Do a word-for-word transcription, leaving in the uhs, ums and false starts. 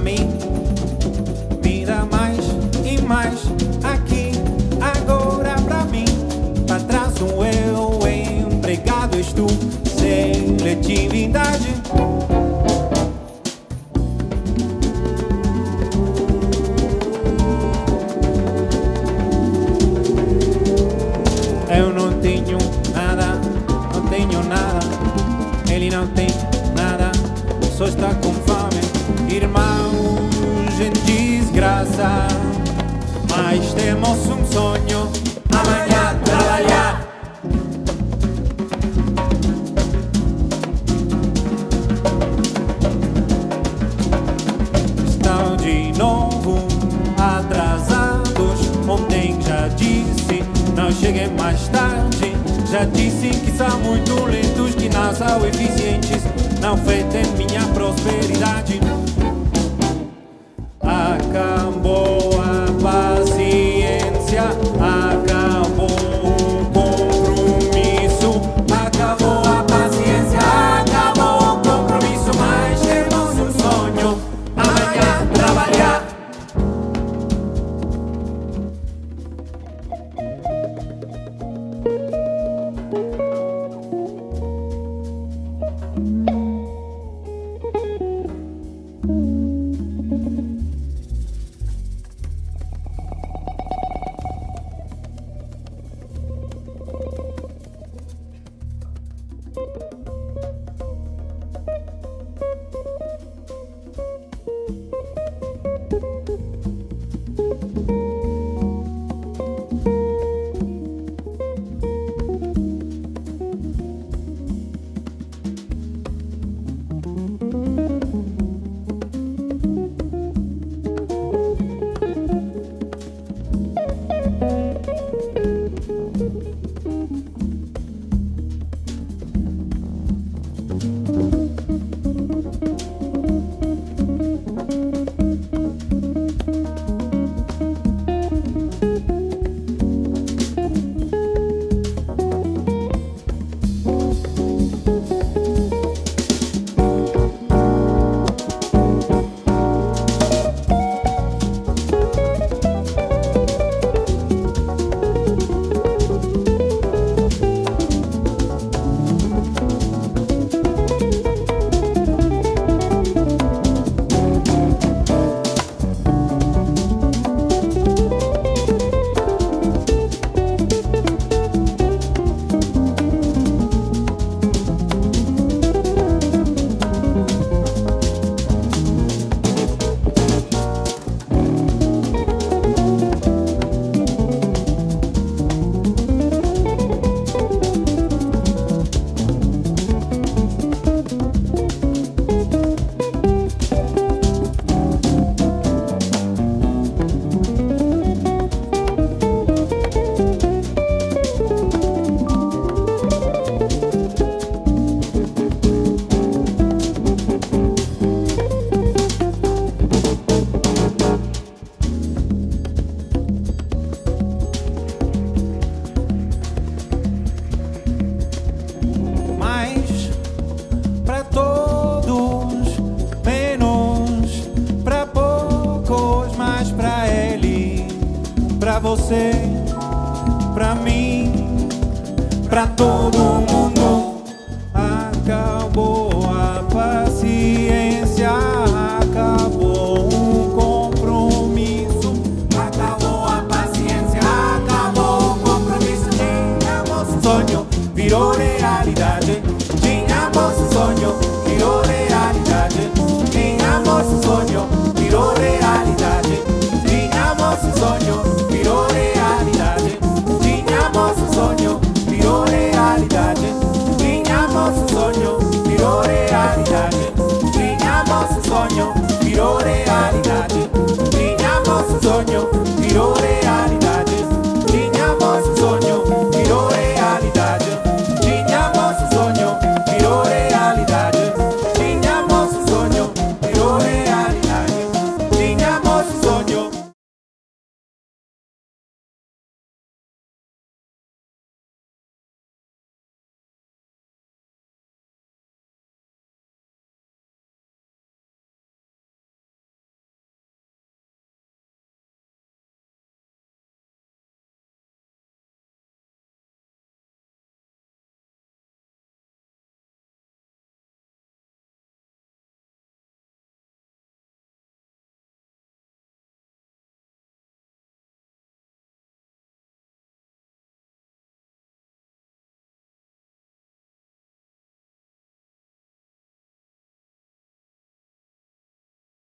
mim. Me dá mais e mais aqui, agora pra mim. Pra trás um eu, empregado és tu, seletividade. Eu não tenho nada, não tenho nada. Ele não tem nada, só está com fome. Irmãos em desgraça, mas temos um sonho: amanhã trabalhar. Estão de novo atrasados. Ontem já disse, não cheguem mais tarde. Já disse que são muito lentos, que não são eficientes. Não feitem minha prosperidade. Acabou a paciência, acabou o compromisso. Acabou a paciência, acabou o compromisso. Mas temos um sonho: amanhã trabalhar. Você, pra mim, pra todo mundo. Acabou a paciência, acabou o compromisso. Acabou a paciência, acabou o compromisso. Tínhamos um sonho, virou realidade. Tínhamos um sonho, virou realidade. Tínhamos um sonho, virou realidade. Tínhamos um sonho, virou realidade. Tínhamos um sonho, virou realidade. Tínhamos um sonho, virou realidade. Tínhamos um sonho, virou realidade. Tínhamos um sonho.